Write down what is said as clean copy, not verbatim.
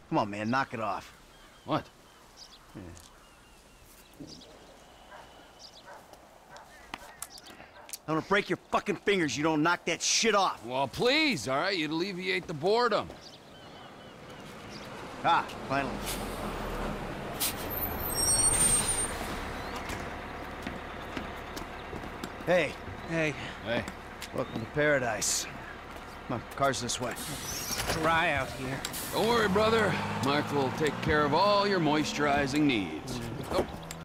Come on, man, knock it off. What? I'm gonna break your fucking fingers. You don't knock that shit off. Well, please, all right? You'd alleviate the boredom. Ah, finally. Hey. Hey, Hey. Welcome to paradise. Come on, car's this way. dry out here. Don't worry, brother. Mark will take care of all your moisturizing needs. Oh.